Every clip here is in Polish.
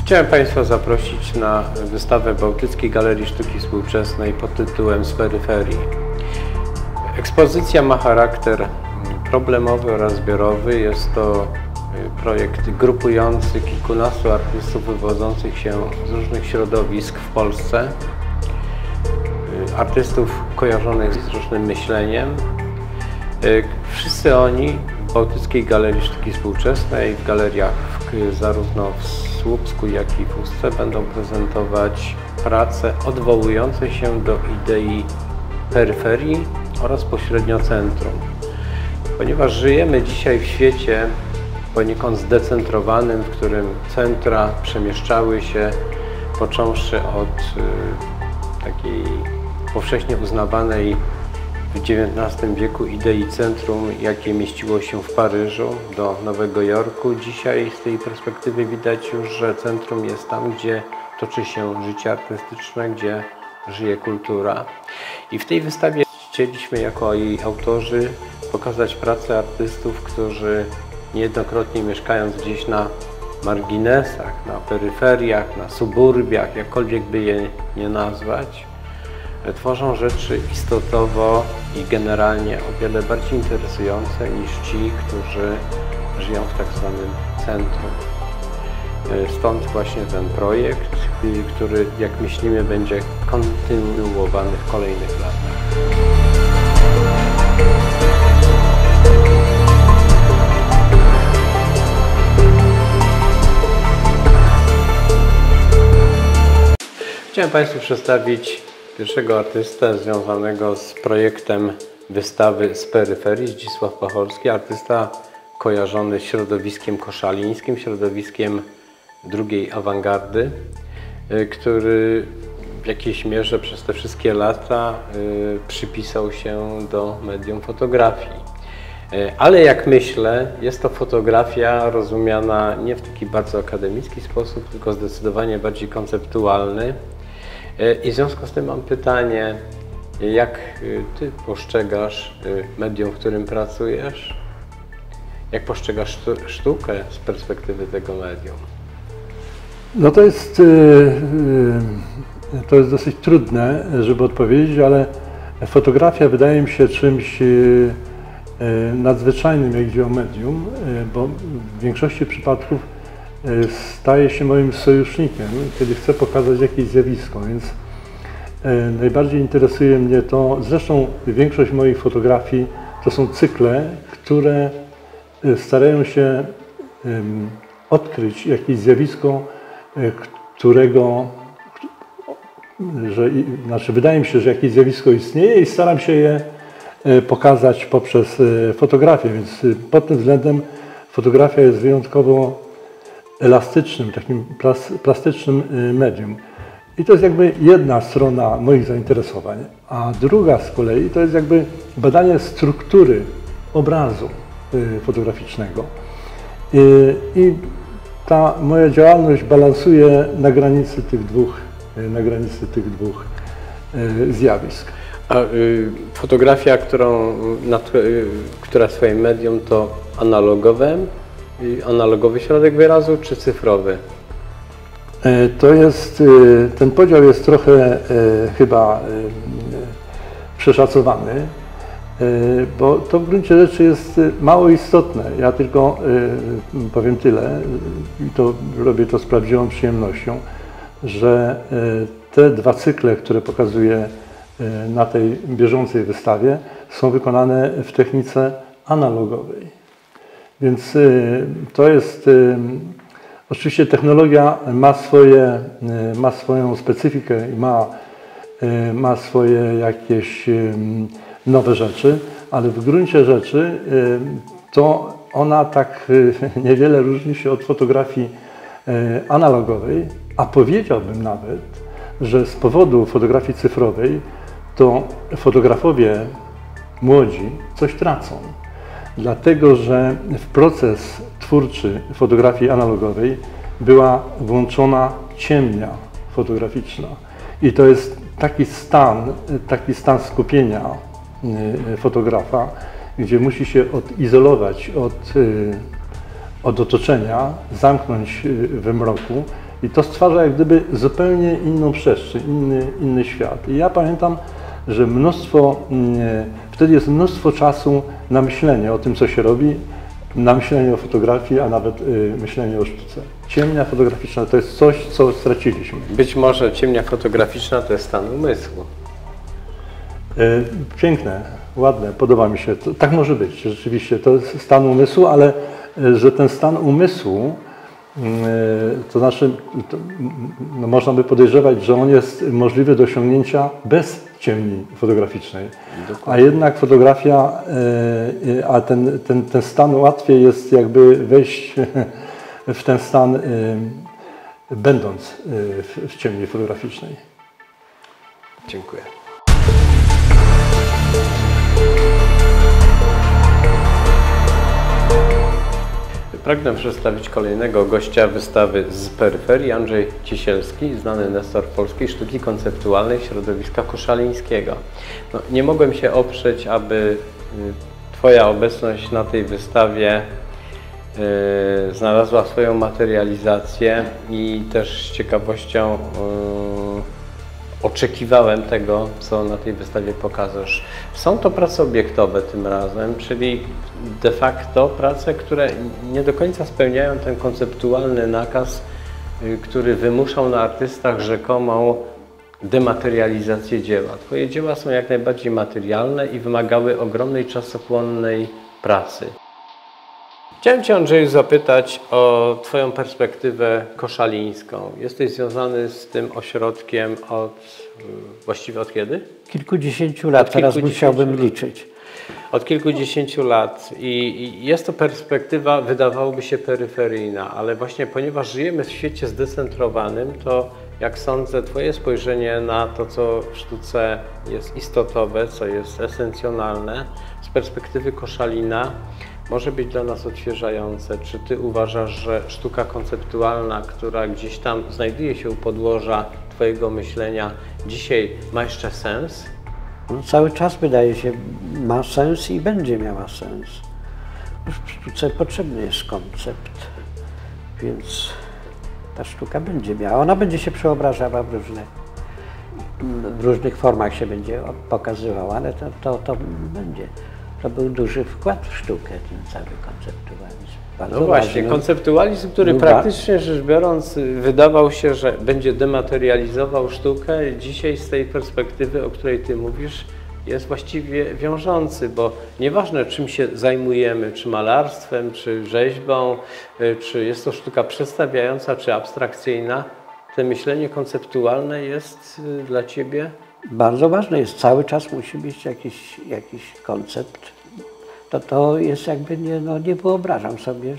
Chciałem Państwa zaprosić na wystawę Bałtyckiej Galerii Sztuki Współczesnej pod tytułem Z peryferii. Ekspozycja ma charakter problemowy oraz zbiorowy. Jest to projekt grupujący kilkunastu artystów wywodzących się z różnych środowisk w Polsce. Artystów kojarzonych z różnym myśleniem. Wszyscy oni w Bałtyckiej Galerii Sztuki Współczesnej, w galeriach zarówno w Słupsku, jak i w Ustce będą prezentować prace odwołujące się do idei peryferii oraz pośrednio centrum. Ponieważ żyjemy dzisiaj w świecie poniekąd zdecentrowanym, w którym centra przemieszczały się, począwszy od takiej powszechnie uznawanej w XIX wieku idei centrum, jakie mieściło się w Paryżu, do Nowego Jorku. Dzisiaj z tej perspektywy widać już, że centrum jest tam, gdzie toczy się życie artystyczne, gdzie żyje kultura. I w tej wystawie chcieliśmy jako jej autorzy pokazać pracę artystów, którzy niejednokrotnie mieszkając gdzieś na marginesach, na peryferiach, na suburbiach, jakkolwiek by je nie nazwać, tworzą rzeczy istotowo i generalnie o wiele bardziej interesujące niż ci, którzy żyją w tak zwanym centrum. Stąd właśnie ten projekt, który, jak myślimy, będzie kontynuowany w kolejnych latach. Chciałem Państwu przedstawić pierwszego artystę związanego z projektem wystawy Z peryferii, Zdzisław Pacholski, artysta kojarzony z środowiskiem koszalińskim, środowiskiem drugiej awangardy, który w jakiejś mierze przez te wszystkie lata przypisał się do medium fotografii. Ale jak myślę, jest to fotografia rozumiana nie w taki bardzo akademicki sposób, tylko zdecydowanie bardziej konceptualny. I w związku z tym mam pytanie, jak Ty postrzegasz medium, w którym pracujesz? Jak postrzegasz sztukę z perspektywy tego medium? No to jest dosyć trudne, żeby odpowiedzieć, ale fotografia wydaje mi się czymś nadzwyczajnym, jak idzie o medium, bo w większości przypadków staje się moim sojusznikiem, kiedy chcę pokazać jakieś zjawisko, więc najbardziej interesuje mnie to, zresztą większość moich fotografii to są cykle, które starają się odkryć jakieś zjawisko, znaczy wydaje mi się, że jakieś zjawisko istnieje i staram się je pokazać poprzez fotografię, więc pod tym względem fotografia jest wyjątkowo elastycznym, takim plastycznym medium. I to jest jakby jedna strona moich zainteresowań, a druga z kolei to jest jakby badanie struktury obrazu fotograficznego. I ta moja działalność balansuje na granicy tych dwóch zjawisk. A fotografia, która swoim medium, to analogowy środek wyrazu, czy cyfrowy? To jest, ten podział jest trochę chyba przeszacowany, bo to w gruncie rzeczy jest mało istotne. Ja tylko powiem tyle, i robię to z prawdziwą przyjemnością, że te dwa cykle, które pokazuję na tej bieżącej wystawie, są wykonane w technice analogowej. Więc to jest, oczywiście technologia ma swoją specyfikę i ma swoje jakieś nowe rzeczy, ale w gruncie rzeczy to ona tak niewiele różni się od fotografii analogowej, a powiedziałbym nawet, że z powodu fotografii cyfrowej to fotografowie młodzi coś tracą. Dlatego, że w proces twórczy fotografii analogowej była włączona ciemnia fotograficzna. I to jest taki stan skupienia fotografa, gdzie musi się odizolować od otoczenia, zamknąć we mroku I to stwarza jak gdyby zupełnie inną przestrzeń, inny świat. I ja pamiętam, że wtedy jest mnóstwo czasu na myślenie o tym, co się robi, na myślenie o fotografii, a nawet myślenie o sztuce. Ciemnia fotograficzna to jest coś, co straciliśmy. Być może ciemnia fotograficzna to jest stan umysłu. Piękne, ładne, podoba mi się. Tak może być, rzeczywiście. To jest stan umysłu, ale że ten stan umysłu, to znaczy, no można by podejrzewać, że on jest możliwy do osiągnięcia bez ciemni fotograficznej. Dokładnie. A jednak fotografia, a ten stan łatwiej jest jakby wejść w ten stan, będąc w ciemni fotograficznej. Dziękuję. Pragnę przedstawić kolejnego gościa wystawy z peryferii, Andrzej Ciesielski, znany nestor polskiej sztuki konceptualnej środowiska koszalińskiego. No, nie mogłem się oprzeć, aby Twoja obecność na tej wystawie znalazła swoją materializację i też z ciekawością oczekiwałem tego, co na tej wystawie pokażesz. Są to prace obiektowe tym razem, czyli de facto prace, które nie do końca spełniają ten konceptualny nakaz, który wymuszał na artystach rzekomą dematerializację dzieła. Twoje dzieła są jak najbardziej materialne i wymagały ogromnej czasochłonnej pracy. Chciałem Cię, Andrzeju, zapytać o Twoją perspektywę koszalińską. Jesteś związany z tym ośrodkiem właściwie od kiedy? Kilkudziesięciu lat, teraz musiałbym liczyć. Od kilkudziesięciu lat i jest to perspektywa, wydawałoby się, peryferyjna, ale właśnie ponieważ żyjemy w świecie zdecentrowanym, to jak sądzę, Twoje spojrzenie na to, co w sztuce jest istotowe, co jest esencjonalne, z perspektywy Koszalina może być dla nas odświeżające. Czy Ty uważasz, że sztuka konceptualna, która gdzieś tam znajduje się u podłoża Twojego myślenia, dzisiaj ma jeszcze sens? No, cały czas, wydaje się, ma sens i będzie miała sens. Już w sztuce potrzebny jest koncept, więc ta sztuka będzie miała. Ona będzie się przeobrażała w różnych formach się będzie pokazywała, ale to będzie. To był duży wkład w sztukę, ten cały konceptualizm. Bardzo no właśnie, ważny. Konceptualizm, który praktycznie rzecz biorąc wydawał się, że będzie dematerializował sztukę, dzisiaj z tej perspektywy, o której Ty mówisz, jest właściwie wiążący, bo nieważne czym się zajmujemy, czy malarstwem, czy rzeźbą, czy jest to sztuka przedstawiająca, czy abstrakcyjna, to myślenie konceptualne jest dla Ciebie? Bardzo ważne jest, cały czas musi być jakiś koncept. To jest jakby, nie wyobrażam sobie,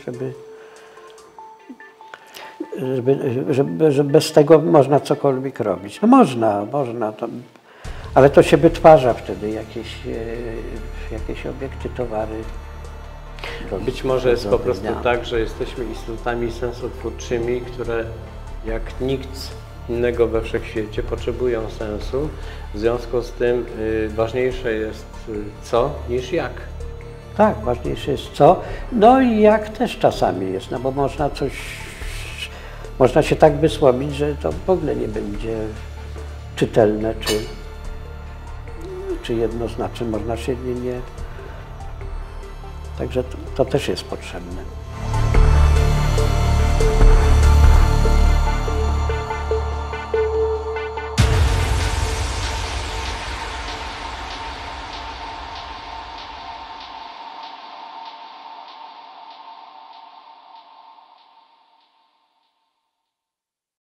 że bez tego można cokolwiek robić. No można, ale to się wytwarza wtedy jakieś obiekty, towary. Być może jest po prostu tak, że jesteśmy istotami sensotwórczymi, które jak nikt innego we wszechświecie potrzebują sensu. W związku z tym ważniejsze jest co niż jak. Tak, ważniejsze jest co, no i jak też czasami jest, no bo można się tak wysłowić, że to w ogóle nie będzie czytelne, czy jednoznaczne, można się nie... Także to też jest potrzebne.